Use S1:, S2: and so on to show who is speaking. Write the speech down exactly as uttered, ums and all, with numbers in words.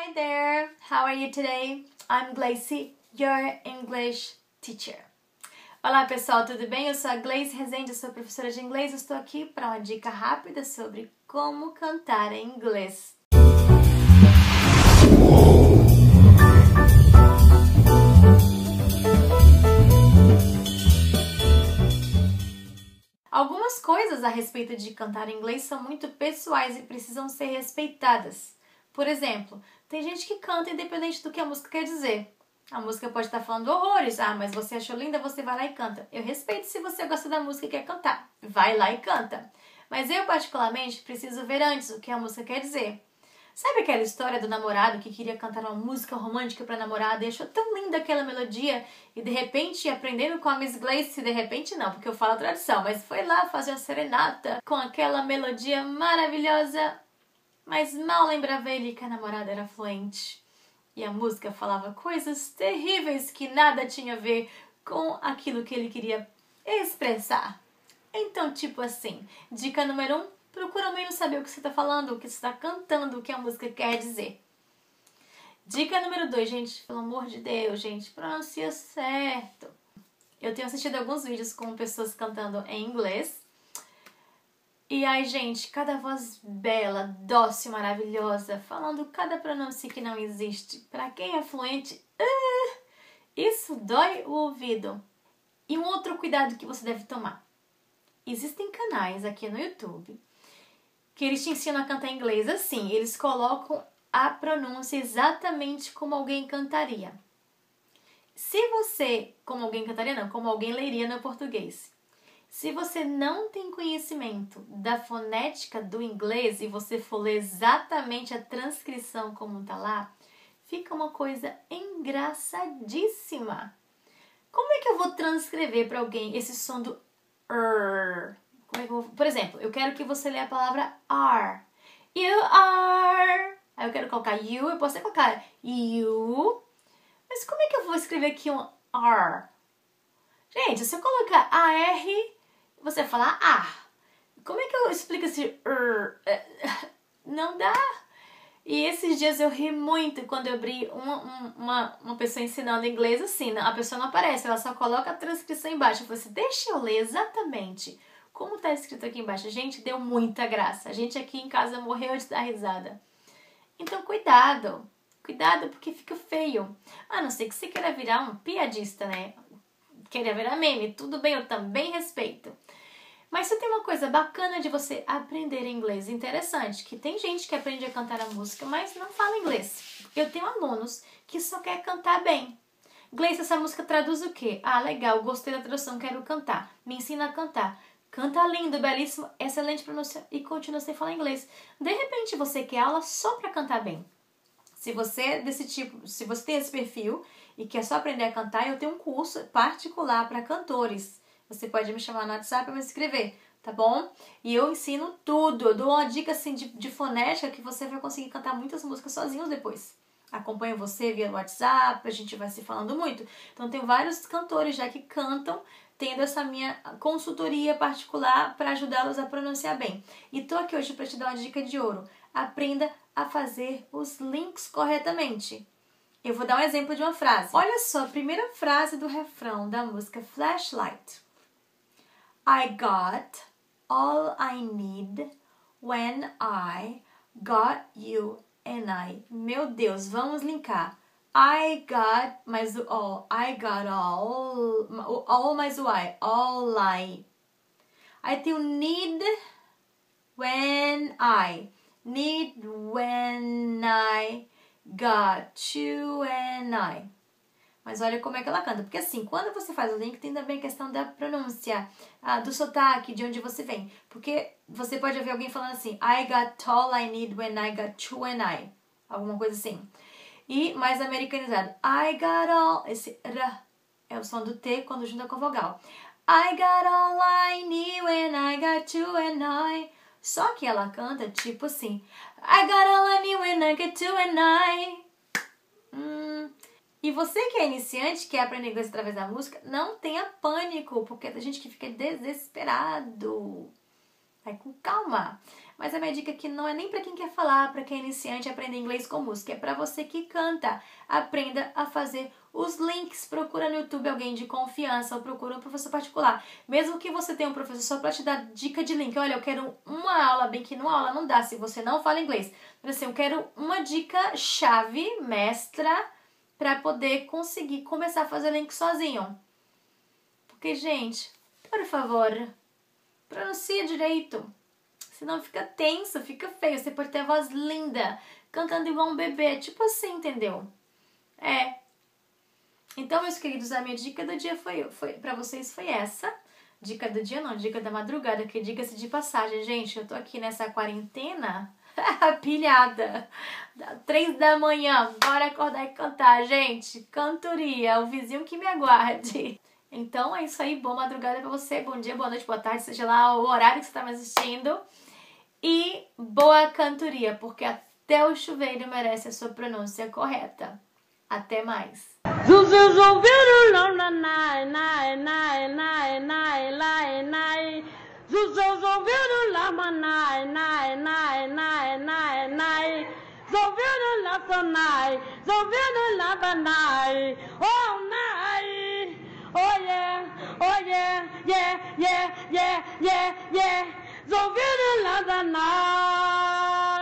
S1: Hi there, how are you today? I'm Gleice, your English teacher. Olá pessoal, tudo bem? Eu sou a Gleice Rezende, sou professora de inglês. Estou aqui para uma dica rápida sobre como cantar em inglês. Algumas coisas a respeito de cantar em inglês são muito pessoais e precisam ser respeitadas. Por exemplo, tem gente que canta independente do que a música quer dizer. A música pode estar falando horrores. Ah, mas você achou linda, você vai lá e canta. Eu respeito se você gosta da música e quer cantar. Vai lá e canta. Mas eu, particularmente, preciso ver antes o que a música quer dizer. Sabe aquela história do namorado que queria cantar uma música romântica para a namorada e achou tão linda aquela melodia e de repente, aprendendo com a Miss Gleice, de repente não, porque eu falo a tradução, mas foi lá fazer uma serenata com aquela melodia maravilhosa, mas mal lembrava ele que a namorada era fluente. E a música falava coisas terríveis que nada tinha a ver com aquilo que ele queria expressar. Então, tipo assim, dica número um, procura menos saber o que você está falando, o que você está cantando, o que a música quer dizer. Dica número dois, gente, pelo amor de Deus, gente, pronuncia certo. Eu tenho assistido alguns vídeos com pessoas cantando em inglês. E ai, gente, cada voz bela, dócil, maravilhosa, falando cada pronúncia que não existe. Para quem é fluente, uh, isso dói o ouvido. E um outro cuidado que você deve tomar. Existem canais aqui no YouTube que eles te ensinam a cantar em inglês assim. Eles colocam a pronúncia exatamente como alguém cantaria. Se você, como alguém cantaria não, como alguém leria no português. Se você não tem conhecimento da fonética do inglês e você for ler exatamente a transcrição como está lá, fica uma coisa engraçadíssima. Como é que eu vou transcrever para alguém esse som do R? Como é que eu vou... Por exemplo, eu quero que você leia a palavra are. You are. Aí eu quero colocar you, eu posso até colocar you. Mas como é que eu vou escrever aqui um R? Gente, se eu colocar A R, você vai falar ah. Como é que eu explico esse R? Não dá. E esses dias eu ri muito quando eu abri uma, uma, uma pessoa ensinando inglês assim. A pessoa não aparece, ela só coloca a transcrição embaixo. Eu falei assim, deixa eu ler exatamente como está escrito aqui embaixo. Gente, deu muita graça. A gente aqui em casa morreu de dar risada. Então, cuidado. Cuidado porque fica feio. A não ser que você queira virar um piadista, né? Queira virar meme. Tudo bem, eu também respeito. Mas se tem uma coisa bacana de você aprender inglês interessante, que tem gente que aprende a cantar a música, mas não fala inglês. Eu tenho alunos que só quer cantar bem. Gleice, essa música traduz o quê? Ah, legal, gostei da tradução, quero cantar. Me ensina a cantar. Canta lindo, belíssimo, excelente pronúncia e continua sem falar inglês. De repente você quer aula só para cantar bem. Se você é desse tipo, se você tem esse perfil e quer só aprender a cantar, eu tenho um curso particular para cantores. Você pode me chamar no WhatsApp para me escrever, tá bom? E eu ensino tudo, eu dou uma dica assim de, de fonética que você vai conseguir cantar muitas músicas sozinho depois. Acompanho você via WhatsApp, a gente vai se falando muito. Então tem vários cantores já que cantam, tendo essa minha consultoria particular para ajudá-los a pronunciar bem. E tô aqui hoje para te dar uma dica de ouro. Aprenda a fazer os links corretamente. Eu vou dar um exemplo de uma frase. Olha só, a primeira frase do refrão da música Flashlight. I got all I need when I got you and I. Meu Deus, vamos linkar. I got mais o all. I got all. O all mais o I. All I. Aí tem o need when I. Need when I got you and I. Mas olha como é que ela canta. Porque assim, quando você faz o link, tem também a questão da pronúncia, ah, do sotaque, de onde você vem. Porque você pode ouvir alguém falando assim, I got all I need when I got you and I. Alguma coisa assim. E mais americanizado, I got all, esse R é o som do T quando junta com a vogal. I got all I need when I got you and I. Só que ela canta tipo assim, I got all I need when I got you and I. Hum... E você que é iniciante, quer aprender inglês através da música, não tenha pânico, porque tem gente que fica desesperado. Vai com calma. Mas a minha dica aqui não é nem para quem quer falar, para quem é iniciante aprender inglês com música, é para você que canta. Aprenda a fazer os links, procura no YouTube alguém de confiança ou procura um professor particular. Mesmo que você tenha um professor só para te dar dica de link. Olha, eu quero uma aula, bem que numa aula não dá se você não fala inglês. Mas assim, eu quero uma dica chave, mestra, para poder conseguir começar a fazer link sozinho. Porque, gente, por favor, pronuncia direito. Senão fica tenso, fica feio. Você pode ter a voz linda, cantando igual um bebê. Tipo assim, entendeu? É. Então, meus queridos, a minha dica do dia foi, foi para vocês foi essa. Dica do dia não, dica da madrugada, que diga-se de passagem. Gente, eu tô aqui nessa quarentena pilhada. Três da manhã, bora acordar e cantar, gente. Cantoria, o vizinho que me aguarde. Então é isso aí, boa madrugada pra você, bom dia, boa noite, boa tarde, seja lá o horário que você tá me assistindo. E boa cantoria, porque até o chuveiro merece a sua pronúncia correta. Até mais.
S2: Oh yeah, oh yeah, yeah, yeah, yeah, yeah, yeah. So good, love the night.